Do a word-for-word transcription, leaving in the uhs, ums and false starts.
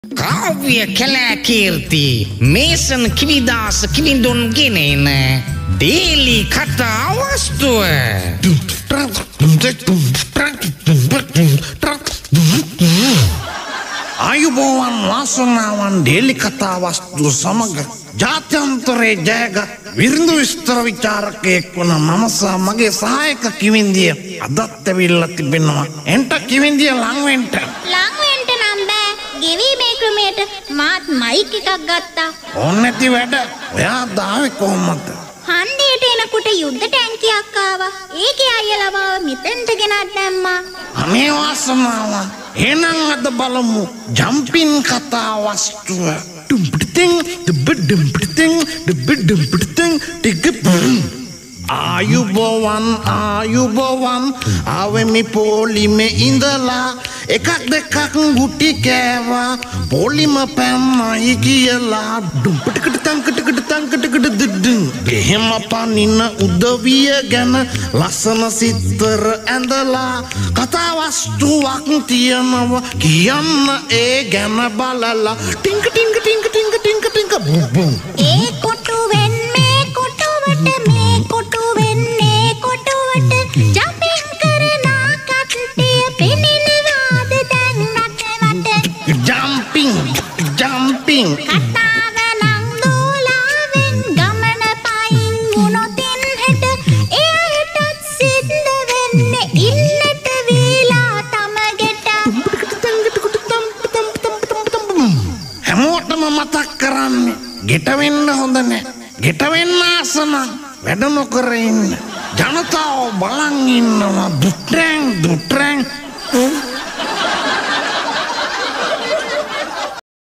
කාව්‍ය කලාකීර්ති මේසන් කිවිදාස කිවිඳුන් ගෙනෙන දේලි කතා වස්තුව ආයුබෝවන් වාසනාවන් දේලි කතා වස්තුව සමග ජාත්‍යන්තරයේ ජයගත් විරිඳු විස්තර විචාරකයෙක් වන මම සහ මගේ සහායක කිවිඳිය අදත් ඇවිල්ලා තිබෙනවා. එන්ට කිවිඳිය ලං වෙන්න. ලං වෙන්න නම් බෑ. ගෙවීමේ ක්‍රමයට මාත් මයික් එකක් ගත්තා. ඕන නැති වැඩ. ඔයා දාවේ කොහොමද? හන්දියට එනකොට යුද්ධ ටැංකියක් ආවා. ඒකේ අයියලා මාව මෙතෙන්ට ගෙනත් දැම්මා. අනේ වාසනාවන්. එහෙනම් අද බලමු ජම්පින් කතා වස්තුව. ආයුබෝවන් ආයුබෝවන් ආවෙමි පොලිමේ ඉඳලා එකක් දෙකක් ගුටි කෑවා පොලිම පැන්නයි කියලා ඩුම්පටකට තංකටකට තංකටකට දුඩුම් එහෙම පනින උදවිය ගැන ලස්සන සිත්තර ඇඳලා කතා වස්තුවක් තියනවා කියන්න ඒ ගැන බලලා ටින්ක ටින්ක ටින්ක ටින්ක ටින්ක ටින්ක බුම් බුම් ඒ කොටුවෙන් මේ කොටුවට මේ කොටුවෙන්නේ කොටුවට ජම්පින් කරන කට්ටිය පෙනෙනවාද දැන් රටවට ජම්පින් ජම්පින් කතාව නම් දෝලාවෙන් ගමන පයින් වුණොතින් හෙට එයටත් සිද්ධ වෙන්නේ ඉන්නට වේලා තමගෙට හැමෝටම මතක් කරන්නේ ගෙට වෙන්න හොඳ නැහැ. ගෙට වෙන්න ආස නම් වැඩ නොකර ඉන්න. ජනතාව බලන් ඉන්නවා දුට්‍රැන් දුට්‍රැන්